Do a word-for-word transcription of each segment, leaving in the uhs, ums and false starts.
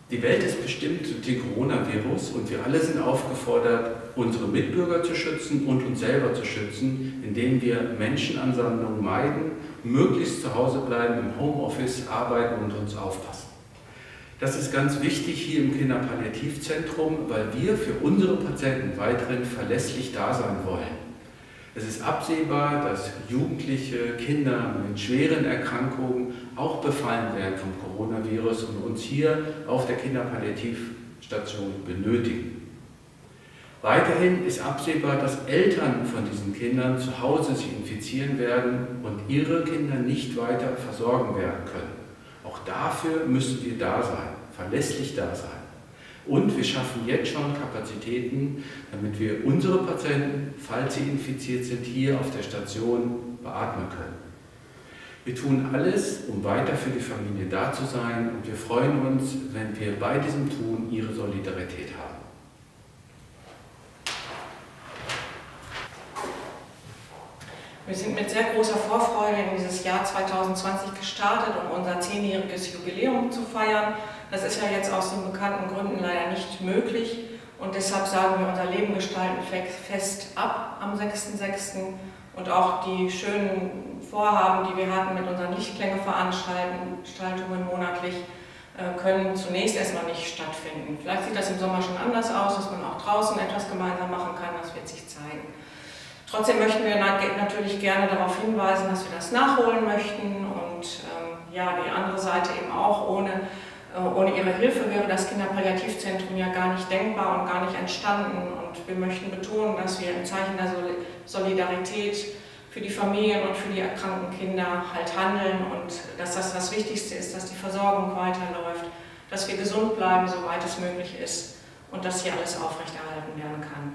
Die Welt ist bestimmt durch den Coronavirus und wir alle sind aufgefordert, unsere Mitbürger zu schützen und uns selber zu schützen, indem wir Menschenansammlungen meiden, möglichst zu Hause bleiben, im Homeoffice arbeiten und uns aufpassen. Das ist ganz wichtig hier im Kinderpalliativzentrum, weil wir für unsere Patienten weiterhin verlässlich da sein wollen. Es ist absehbar, dass Jugendliche, Kinder mit schweren Erkrankungen auch befallen werden vom Coronavirus und uns hier auf der Kinderpalliativstation benötigen. Weiterhin ist absehbar, dass Eltern von diesen Kindern zu Hause sich infizieren werden und ihre Kinder nicht weiter versorgen werden können. Auch dafür müssen wir da sein, verlässlich da sein. Und wir schaffen jetzt schon Kapazitäten, damit wir unsere Patienten, falls sie infiziert sind, hier auf der Station beatmen können. Wir tun alles, um weiter für die Familie da zu sein, und wir freuen uns, wenn wir bei diesem Tun Ihre Solidarität haben. Wir sind mit sehr großer Vorfreude in dieses Jahr zweitausendzwanzig gestartet, um unser zehnjähriges Jubiläum zu feiern. Das ist ja jetzt aus den bekannten Gründen leider nicht möglich und deshalb sagen wir unser Leben gestalten fest ab am sechsten sechsten und auch die schönen Vorhaben, die wir hatten mit unseren Lichtklänge-Veranstaltungen monatlich, können zunächst erstmal nicht stattfinden. Vielleicht sieht das im Sommer schon anders aus, dass man auch draußen etwas gemeinsam machen kann, das wird sich zeigen. Trotzdem möchten wir natürlich gerne darauf hinweisen, dass wir das nachholen möchten und ähm, ja, die andere Seite eben auch. Ohne, äh, ohne Ihre Hilfe wäre das Kinderpalliativzentrum ja gar nicht denkbar und gar nicht entstanden. Und wir möchten betonen, dass wir im Zeichen der Solidarität für die Familien und für die erkrankten Kinder halt handeln und dass das das Wichtigste ist, dass die Versorgung weiterläuft, dass wir gesund bleiben, soweit es möglich ist und dass hier alles aufrechterhalten werden kann.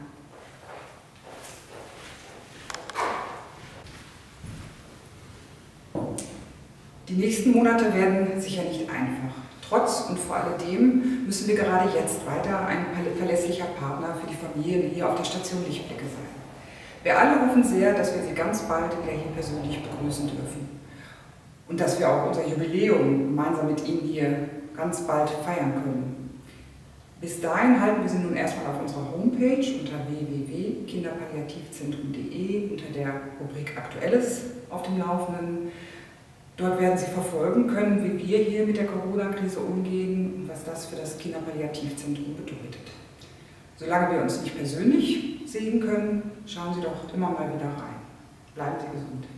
Die nächsten Monate werden sicher nicht einfach. Trotz und vor alledem müssen wir gerade jetzt weiter ein verlässlicher Partner für die Familien hier auf der Station Lichtblicke sein. Wir alle hoffen sehr, dass wir Sie ganz bald wieder hier persönlich begrüßen dürfen und dass wir auch unser Jubiläum gemeinsam mit Ihnen hier ganz bald feiern können. Bis dahin halten wir Sie nun erstmal auf unserer Homepage unter w w w punkt kinderpalliativzentrum punkt de unter der Rubrik Aktuelles auf dem Laufenden. Dort werden Sie verfolgen können, wie wir hier mit der Corona-Krise umgehen und was das für das Kinderpalliativzentrum bedeutet. Solange wir uns nicht persönlich sehen können, schauen Sie doch immer mal wieder rein. Bleiben Sie gesund.